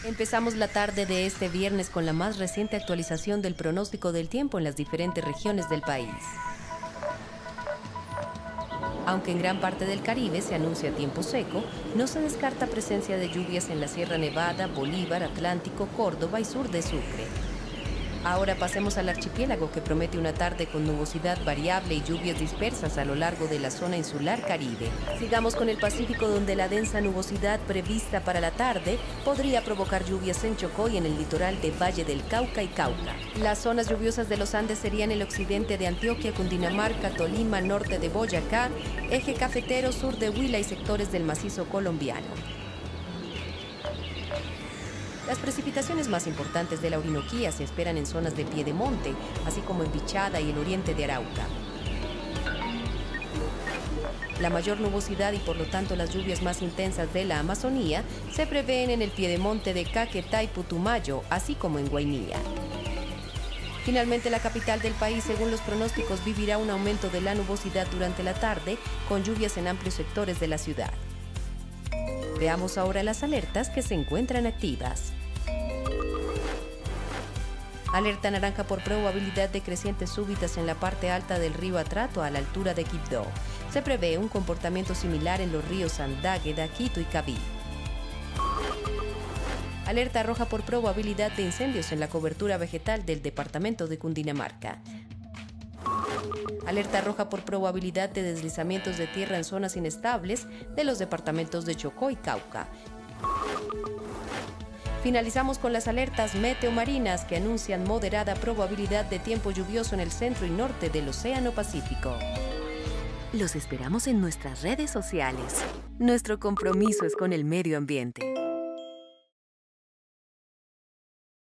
Empezamos la tarde de este viernes con la más reciente actualización del pronóstico del tiempo en las diferentes regiones del país. Aunque en gran parte del Caribe se anuncia tiempo seco, no se descarta presencia de lluvias en la Sierra Nevada, Bolívar, Atlántico, Córdoba y sur de Sucre. Ahora pasemos al archipiélago, que promete una tarde con nubosidad variable y lluvias dispersas a lo largo de la zona insular Caribe. Sigamos con el Pacífico, donde la densa nubosidad prevista para la tarde podría provocar lluvias en Chocó y en el litoral de Valle del Cauca y Cauca. Las zonas lluviosas de los Andes serían el occidente de Antioquia, Cundinamarca, Tolima, norte de Boyacá, eje cafetero, sur de Huila y sectores del macizo colombiano. Las precipitaciones más importantes de la Orinoquía se esperan en zonas de Piedemonte, así como en Vichada y el oriente de Arauca. La mayor nubosidad y por lo tanto las lluvias más intensas de la Amazonía se prevén en el Piedemonte de Caquetá y Putumayo, así como en Guainía. Finalmente, la capital del país, según los pronósticos, vivirá un aumento de la nubosidad durante la tarde, con lluvias en amplios sectores de la ciudad. Veamos ahora las alertas que se encuentran activas. Alerta naranja por probabilidad de crecientes súbitas en la parte alta del río Atrato a la altura de Quibdó. Se prevé un comportamiento similar en los ríos Andágueda, Quito y Cabí. Alerta roja por probabilidad de incendios en la cobertura vegetal del departamento de Cundinamarca. Alerta roja por probabilidad de deslizamientos de tierra en zonas inestables de los departamentos de Chocó y Cauca. Finalizamos con las alertas meteomarinas, que anuncian moderada probabilidad de tiempo lluvioso en el centro y norte del Océano Pacífico. Los esperamos en nuestras redes sociales. Nuestro compromiso es con el medio ambiente.